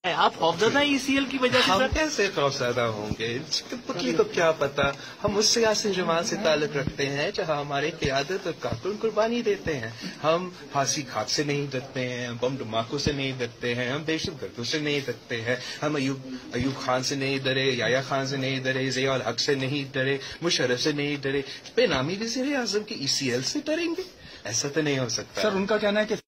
आप खौफजदा ईसीएल की वजह से? हम कैसे खौफजदा होंगे? पुतली को क्या पता। हम उस सियासी जमात से ताल्लुक रखते हैं जहाँ हमारे क़यादत और कारकुन कुर्बानी देते हैं। हम फांसी खाक से नहीं डरते हैं, हम बम धमाकों से नहीं डरते हैं, हम दहशतगर्दों से नहीं डरते हैं, हम अयूब खान से नहीं डरे, याया खान से नहीं डरे, ज़िया उल हक से नहीं डरे, मुशर्रफ से नहीं डरे। बेनामी वज़ीर आज़म की ईसीएल से डरेंगे? ऐसा तो नहीं हो सकता। सर, उनका कहना है कि